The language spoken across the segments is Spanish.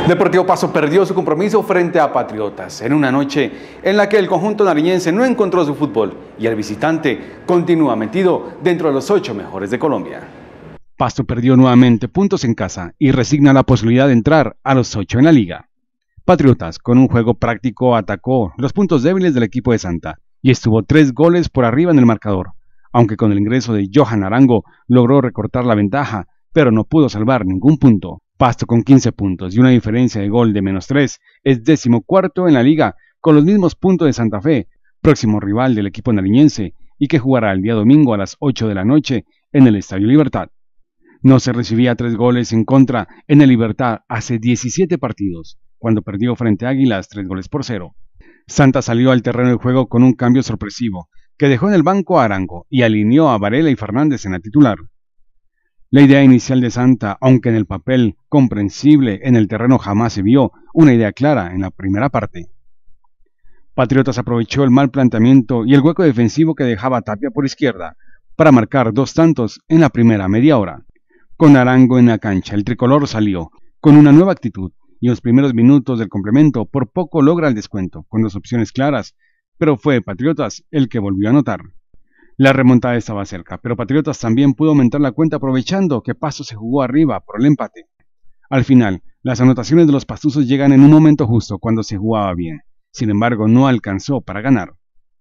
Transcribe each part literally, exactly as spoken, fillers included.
Deportivo Pasto perdió su compromiso frente a Patriotas en una noche en la que el conjunto nariñense no encontró su fútbol y el visitante continúa metido dentro de los ocho mejores de Colombia. Pasto perdió nuevamente puntos en casa y resigna la posibilidad de entrar a los ocho en la liga. Patriotas, con un juego práctico, atacó los puntos débiles del equipo de Santa y estuvo tres goles por arriba en el marcador, aunque con el ingreso de Johan Arango logró recortar la ventaja, pero no pudo salvar ningún punto. Pasto, con quince puntos y una diferencia de gol de menos tres, es decimocuarto en la liga con los mismos puntos de Santa Fe, próximo rival del equipo nariñense y que jugará el día domingo a las ocho de la noche en el Estadio Libertad. No se recibía tres goles en contra en el Libertad hace diecisiete partidos, cuando perdió frente a Águilas tres goles por cero. Santa salió al terreno de juego con un cambio sorpresivo, que dejó en el banco a Arango y alineó a Varela y Fernández en la titular. La idea inicial de Santa, aunque en el papel comprensible, en el terreno jamás se vio una idea clara en la primera parte. Patriotas aprovechó el mal planteamiento y el hueco defensivo que dejaba Tapia por izquierda para marcar dos tantos en la primera media hora. Con Arango en la cancha, el tricolor salió con una nueva actitud y en los primeros minutos del complemento por poco logra el descuento, con dos opciones claras, pero fue Patriotas el que volvió a anotar. La remontada estaba cerca, pero Patriotas también pudo aumentar la cuenta aprovechando que Pasto se jugó arriba por el empate. Al final, las anotaciones de los pastuzos llegan en un momento justo cuando se jugaba bien, sin embargo no alcanzó para ganar.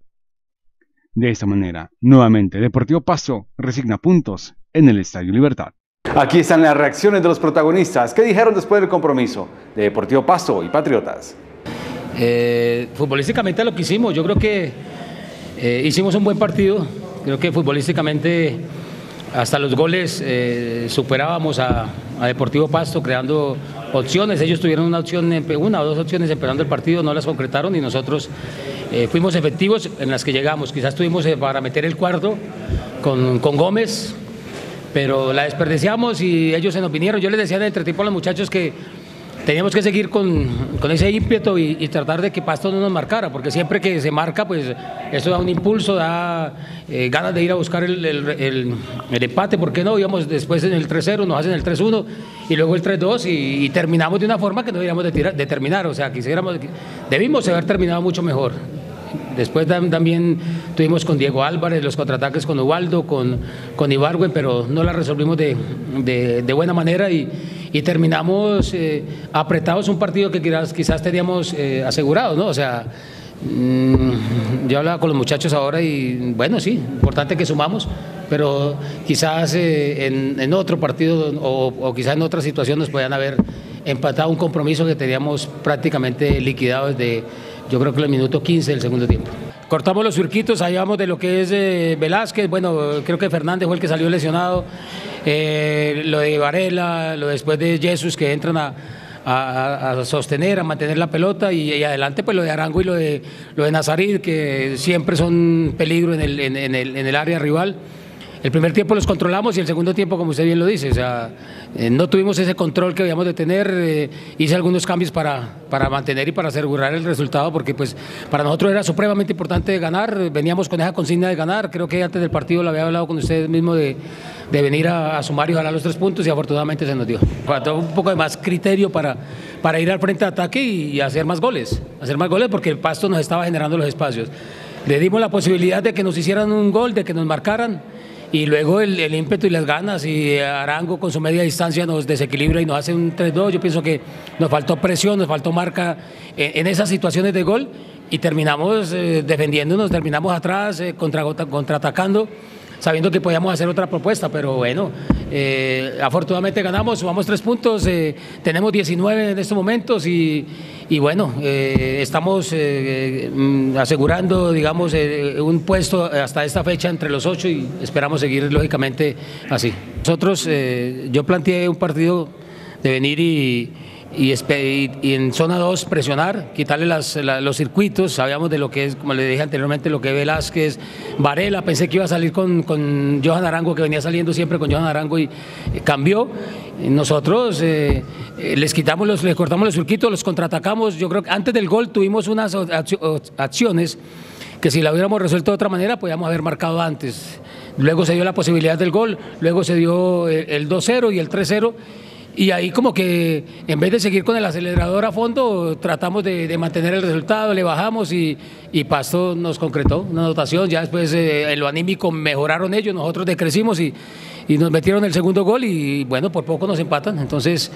De esta manera, nuevamente Deportivo Pasto resigna puntos en el Estadio Libertad. Aquí están las reacciones de los protagonistas. ¿Qué dijeron después del compromiso de Deportivo Pasto y Patriotas? Eh, futbolísticamente lo que hicimos, yo creo que eh, hicimos un buen partido. Creo que futbolísticamente hasta los goles eh, superábamos a, a Deportivo Pasto creando opciones. Ellos tuvieron una opción, una o dos opciones esperando el partido, no las concretaron y nosotros eh, fuimos efectivos en las que llegamos. Quizás tuvimos eh, para meter el cuarto con, con Gómez, pero la desperdiciamos y ellos se nos vinieron. Yo les decía en el entretiempo a los muchachos que teníamos que seguir con, con ese ímpetu y, y tratar de que Pasto no nos marcara, porque siempre que se marca, pues eso da un impulso, da eh, ganas de ir a buscar el, el, el, el empate, ¿por qué no? Íbamos después en el tres cero, nos hacen el tres uno y luego el tres dos y, y terminamos de una forma que no deberíamos de, tirar, de terminar, o sea, quisiéramos, debimos haber terminado mucho mejor. Después también tuvimos con Diego Álvarez los contraataques con Ubaldo, con, con Ibargüen, pero no la resolvimos de, de, de buena manera y, y terminamos eh, apretados un partido que quizás, quizás teníamos eh, asegurado, ¿no? O sea, mmm, yo hablaba con los muchachos ahora y bueno, sí, importante que sumamos, pero quizás eh, en, en otro partido o, o quizás en otra situación nos podían haber empatado un compromiso que teníamos prácticamente liquidado desde, yo creo que el minuto quince del segundo tiempo. Cortamos los surquitos, hablamos de lo que es eh, Velázquez, bueno, creo que Fernández fue el que salió lesionado, eh, lo de Varela, lo después de Jesús que entran a, a, a sostener, a mantener la pelota y, y adelante pues lo de Arango y lo de, lo de Nazarit que siempre son peligro en el, en, en el, en el área rival. El primer tiempo los controlamos y el segundo tiempo, como usted bien lo dice, o sea, eh, no tuvimos ese control que debíamos de tener, eh, hice algunos cambios para, para mantener y para asegurar el resultado, porque pues para nosotros era supremamente importante ganar, veníamos con esa consigna de ganar, creo que antes del partido lo había hablado con ustedes mismo de, de venir a, a sumar y ganar los tres puntos y afortunadamente se nos dio. Faltó un poco de más criterio para, para ir al frente de ataque y, y hacer más goles, hacer más goles porque el Pasto nos estaba generando los espacios. Le dimos la posibilidad de que nos hicieran un gol, de que nos marcaran, y luego el, el ímpetu y las ganas y Arango con su media distancia nos desequilibra y nos hace un tres dos. Yo pienso que nos faltó presión, nos faltó marca en, en esas situaciones de gol y terminamos eh, defendiéndonos, terminamos atrás, eh, contra, contraatacando, sabiendo que podíamos hacer otra propuesta, pero bueno, eh, afortunadamente ganamos, sumamos tres puntos, eh, tenemos diecinueve en estos momentos y, y bueno, eh, estamos eh, asegurando, digamos, eh, un puesto hasta esta fecha entre los ocho y esperamos seguir lógicamente así. Nosotros, eh, yo planteé un partido de venir y Y, y en zona dos presionar, quitarle las, la, los circuitos, sabíamos de lo que es, como le dije anteriormente, lo que es Velázquez, Varela, pensé que iba a salir con, con Johan Arango, que venía saliendo siempre con Johan Arango y eh, cambió. Nosotros eh, eh, les quitamos los, les cortamos los circuitos, los contraatacamos, yo creo que antes del gol tuvimos unas acciones que si la hubiéramos resuelto de otra manera podíamos haber marcado antes. Luego se dio la posibilidad del gol, luego se dio el, el dos cero y el tres cero. y ahí como que en vez de seguir con el acelerador a fondo, tratamos de, de mantener el resultado, le bajamos y, y Pasto nos concretó una anotación, ya después eh, en lo anímico mejoraron ellos, nosotros decrecimos y, y nos metieron el segundo gol y bueno, por poco nos empatan, entonces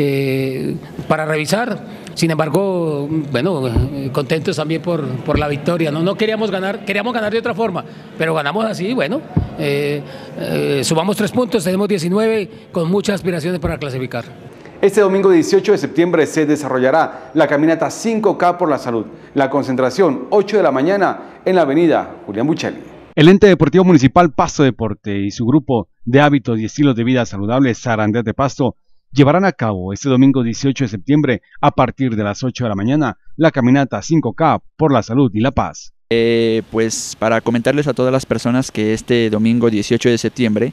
eh, para revisar, sin embargo, bueno, eh, contentos también por, por la victoria, ¿no? No queríamos ganar, queríamos ganar de otra forma, pero ganamos así, bueno, eh, eh, sumamos tres puntos, tenemos diecinueve con muchas aspiraciones para clasificar. Este domingo dieciocho de septiembre se desarrollará la caminata cinco K por la salud, la concentración ocho de la mañana en la avenida Julián Buchelli. El ente deportivo municipal Pasto Deporte y su grupo de hábitos y estilos de vida saludables Sarandés de Pasto llevarán a cabo este domingo dieciocho de septiembre a partir de las ocho de la mañana la caminata cinco K por la salud y la paz. Eh, pues para comentarles a todas las personas que este domingo dieciocho de septiembre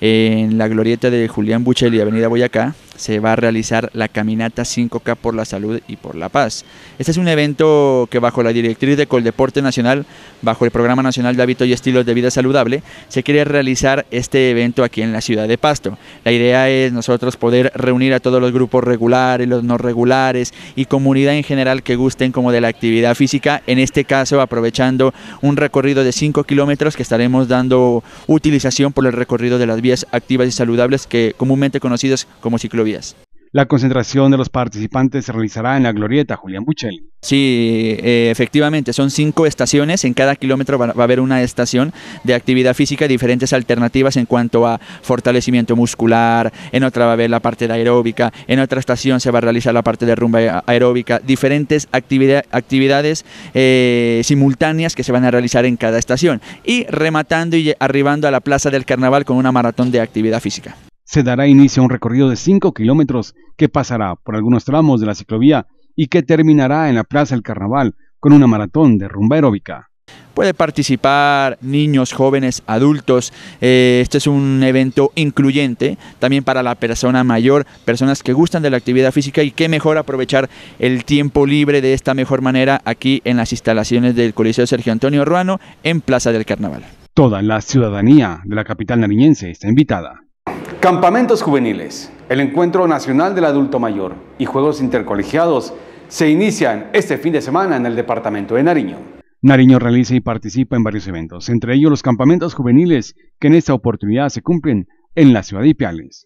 en la glorieta de Julián Buchelli, avenida Boyacá, se va a realizar la caminata cinco K por la salud y por la paz. Este es un evento que bajo la directriz de Coldeporte Nacional, bajo el Programa Nacional de Hábitos y Estilos de Vida Saludable, se quiere realizar este evento aquí en la ciudad de Pasto. La idea es nosotros poder reunir a todos los grupos regulares, los no regulares y comunidad en general que gusten como de la actividad física, en este caso aprovechando un recorrido de cinco kilómetros que estaremos dando utilización por el recorrido de las vías activas y saludables que comúnmente conocidas como ciclovías. La concentración de los participantes se realizará en la glorieta Julián Buchelli. Sí, eh, efectivamente, son cinco estaciones, en cada kilómetro va, va a haber una estación de actividad física, diferentes alternativas en cuanto a fortalecimiento muscular, en otra va a haber la parte de aeróbica, en otra estación se va a realizar la parte de rumba aeróbica, diferentes actividad, actividades eh, simultáneas que se van a realizar en cada estación y rematando y arribando a la Plaza del Carnaval con una maratón de actividad física. Se dará inicio a un recorrido de cinco kilómetros que pasará por algunos tramos de la ciclovía y que terminará en la Plaza del Carnaval con una maratón de rumba aeróbica. Puede participar niños, jóvenes, adultos. Eh, este es un evento incluyente también para la persona mayor, personas que gustan de la actividad física y qué mejor aprovechar el tiempo libre de esta mejor manera aquí en las instalaciones del Coliseo Sergio Antonio Ruano en Plaza del Carnaval. Toda la ciudadanía de la capital nariñense está invitada. Campamentos juveniles, el Encuentro Nacional del Adulto Mayor y Juegos Intercolegiados se inician este fin de semana en el departamento de Nariño. Nariño realiza y participa en varios eventos, entre ellos los campamentos juveniles que en esta oportunidad se cumplen en la ciudad de Ipiales.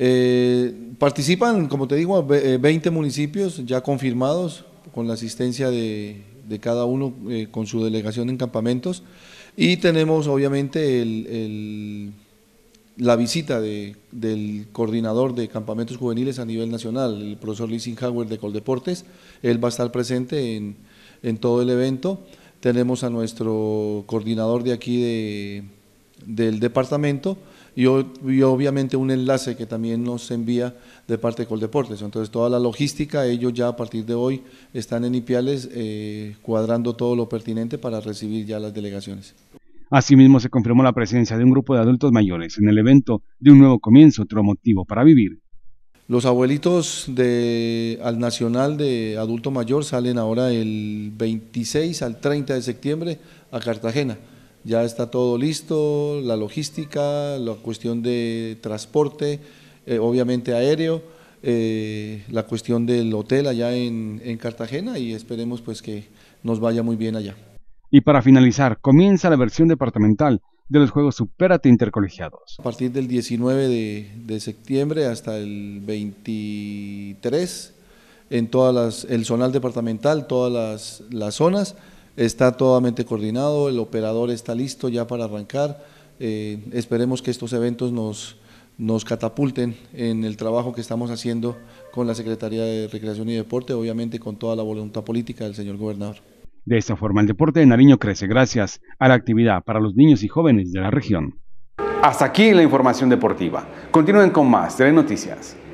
Eh, participan, como te digo, veinte municipios ya confirmados con la asistencia de, de cada uno eh, con su delegación en campamentos y tenemos obviamente el... el la visita de, del coordinador de campamentos juveniles a nivel nacional, el profesor Lisinghauer de Coldeportes. Él va a estar presente en, en todo el evento. Tenemos a nuestro coordinador de aquí de, del departamento y, y obviamente un enlace que también nos envía de parte de Coldeportes. Entonces toda la logística, ellos ya a partir de hoy están en Ipiales eh, cuadrando todo lo pertinente para recibir ya las delegaciones. Asimismo, se confirmó la presencia de un grupo de adultos mayores en el evento de un nuevo comienzo, otro motivo para vivir. Los abuelitos de, al Nacional de Adulto Mayor salen ahora el veintiséis al treinta de septiembre a Cartagena. Ya está todo listo, la logística, la cuestión de transporte, eh, obviamente aéreo, eh, la cuestión del hotel allá en, en Cartagena y esperemos pues que nos vaya muy bien allá. Y para finalizar, comienza la versión departamental de los Juegos Supérate Intercolegiados. A partir del diecinueve de, de septiembre hasta el veintitrés, en todas las, el zonal departamental, todas las, las zonas, está totalmente coordinado, el operador está listo ya para arrancar. Eh, esperemos que estos eventos nos, nos catapulten en el trabajo que estamos haciendo con la Secretaría de Recreación y Deporte, obviamente con toda la voluntad política del señor gobernador. De esta forma, el deporte de Nariño crece gracias a la actividad para los niños y jóvenes de la región. Hasta aquí la información deportiva. Continúen con más Telenoticias.